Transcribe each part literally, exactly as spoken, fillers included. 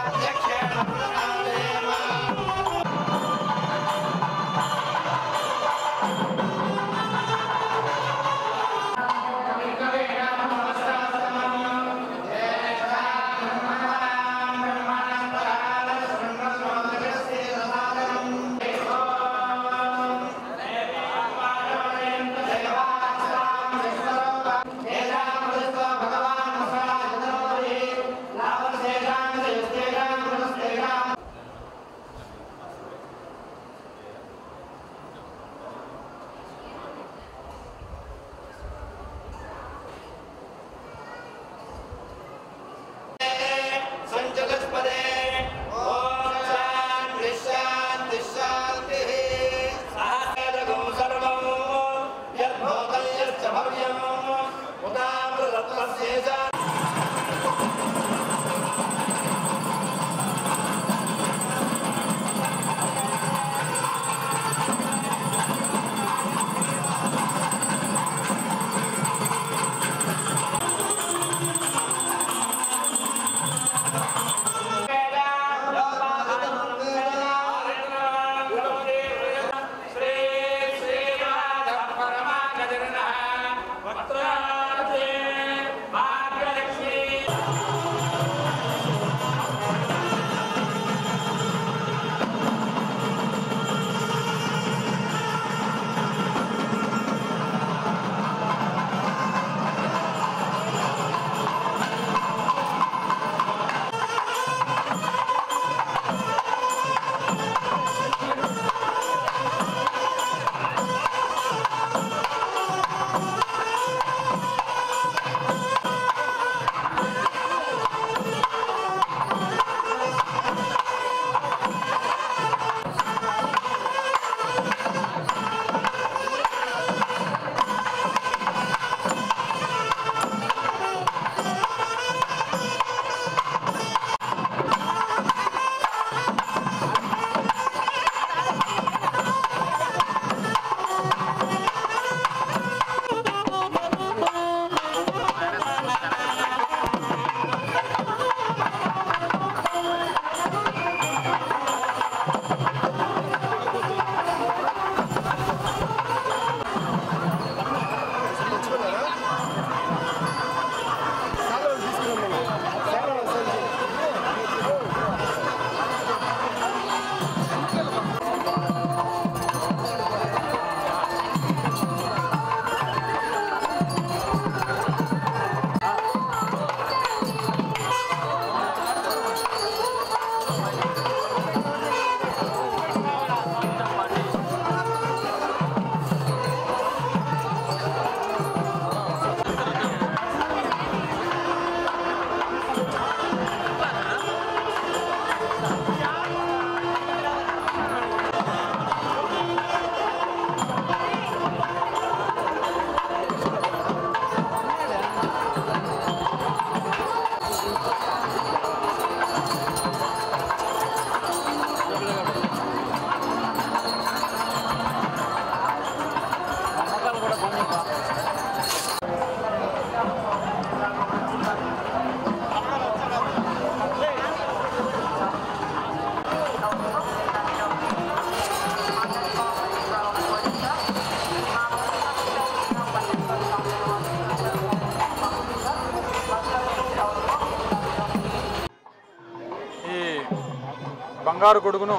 బంగారు గొడుగును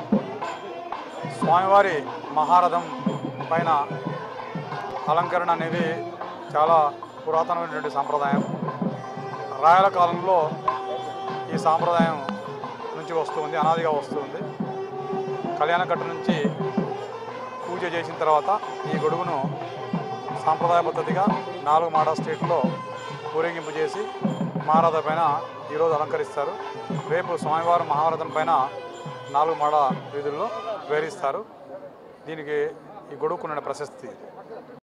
స్వామివారి మహారథం పైన అలంకరణ అనేది చాలా పురాతనమైనటువంటి సాంప్రదాయం. రాయల కాలంలో ఈ సాంప్రదాయం నుంచి వస్తుంది, అనాదిగా వస్తుంది. కళ్యాణకట్ట నుంచి పూజ చేసిన తర్వాత ఈ గొడుగును సాంప్రదాయ పద్ధతిగా నాలుగు మాడా స్టేట్లో ఊరేగింపు చేసి మహారథ పైన ఈరోజు అలంకరిస్తారు. రేపు స్వామివారి మహారథం పైన నాలుగు మాడ వీధుల్లో వేరిస్తారు. దీనికి ఈ గొడుగుకున్న ప్రశస్తి.